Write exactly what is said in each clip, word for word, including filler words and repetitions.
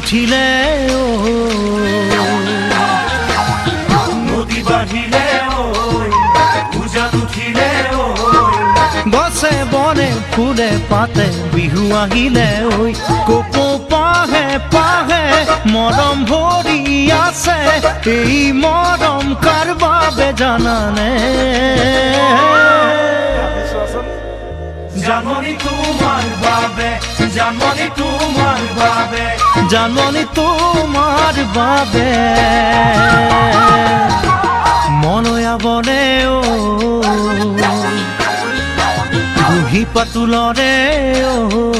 উঠিলে নদী বাঢ়িলে পূজাত উঠিলে গছে বনে ফুলে পাতে বিহু আহিলে ঐ কপৌ পাহে পাহে মৰম ভৰি আছে এই মৰম কাৰ বাবে জানানে জানমণি তোমাৰ বাবে জানমণি তোমাৰ বাবে জানমণি তোমাৰ বাবে মনয়া বনে ও বুঢ়ী পাতুলৰে ও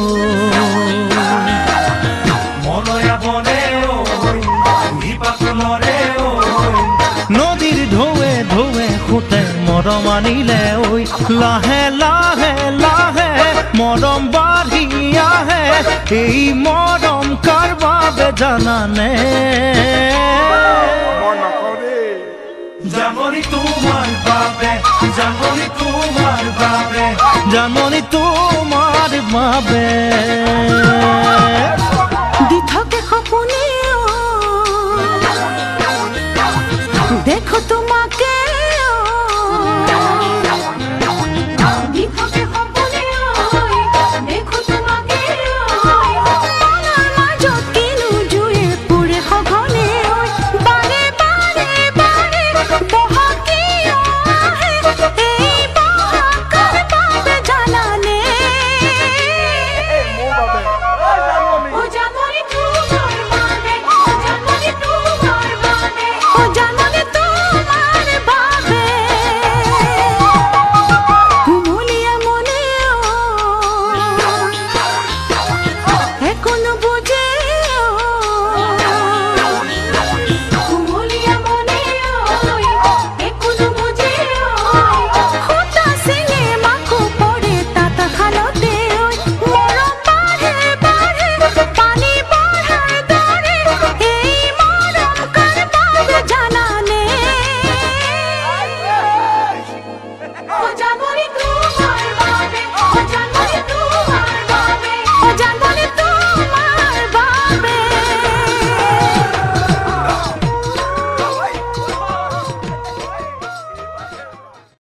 মনয়া বনে ও বুঢ়ী পাতুলৰে ও নদীৰ ঢৌৱে ঢৌৱে খুঁটে মৰম আনিলে ঐ লাহে লাহে লাহে মৰম বাঢ়ি আহে এই মৰম কাৰ বাবে জানানে জানমণি তোমাৰ বাবে জানমণি তোমাৰ বাবে জানমণি তোমাৰ